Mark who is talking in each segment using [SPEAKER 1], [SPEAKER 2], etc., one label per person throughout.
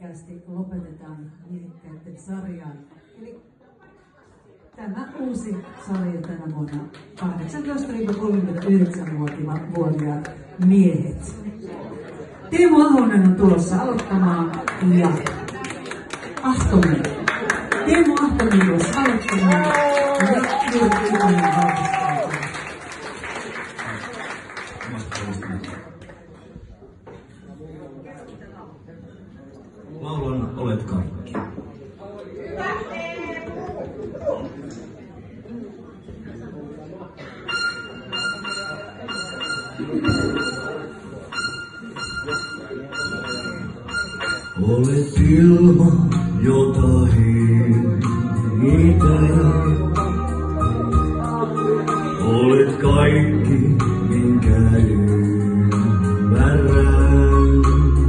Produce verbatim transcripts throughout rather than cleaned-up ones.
[SPEAKER 1] ytimekkäästi lopetetaan miehikkäiden sarjaan. Eli tämä uusi sarja tänä vuonna kahdeksantoista kolmekymmentäyhdeksän-vuotiaat miehet. Teemu Ahonen on tulossa aloittamaan ja Ahtonen. Teemu Ahtonen tulossa aloittamaan ja Jyrki Ikonen valmistaa.
[SPEAKER 2] Laulan Olet kaikki. Olet ilma, jota hengitän. Olet kaikki, minkä ymmärrän.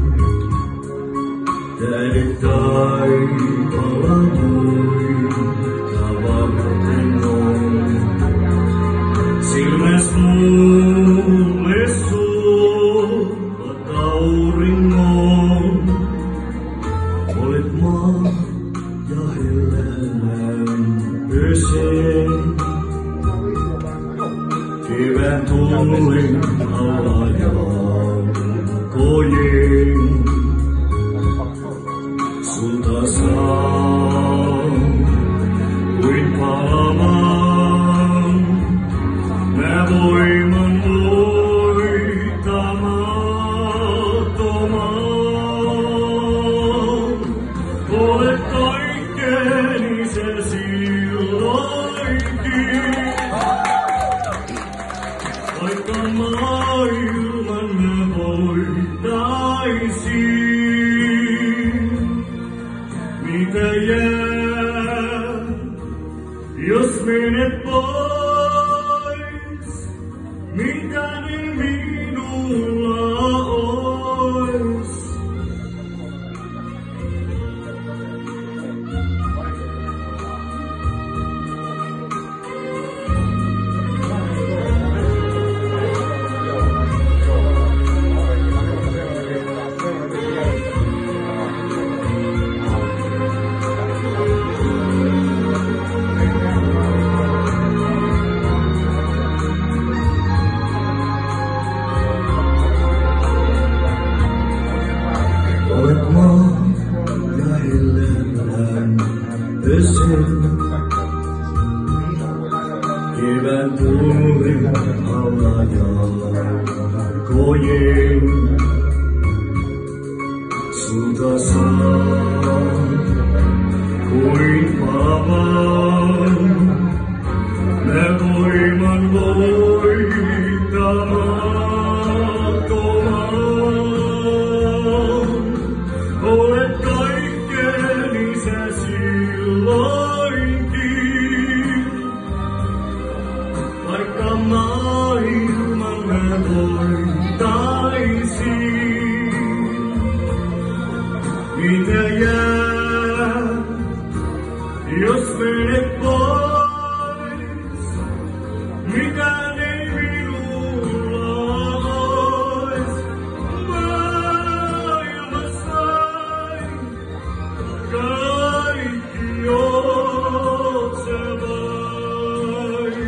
[SPEAKER 2] Tähdet taivaalla noin, tavaten noin. Silmäs mulle suovat auringon. Olet maa ja hellän lämpösen. Kevään tuulen alla jalkojen. Sulta saan kuin palamaan. Mä voiman voitamattomaan. Olet kaikkeni se silloinkin. Vaikka maailman mä voitaisin. Mitä jää, jos menet pois? Mitä ne minulla ois? Olet maa ja hellän lämpösen. Kevään tuulen alla jalkojen. Sulta saan kuin palamaan. Mä voiman voitamattomaan. Olet kaikkeni sä silloinkin. Vaikka maailman mä voitaisin. Mitä jää, jos menet pois? Mikään ei minulla ois. Maailmassa kaikki oot sä vain.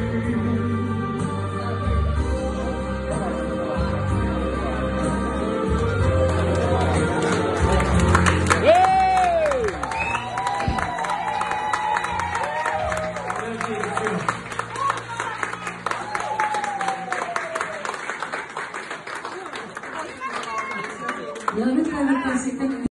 [SPEAKER 1] Ja nyt lähdetään sitten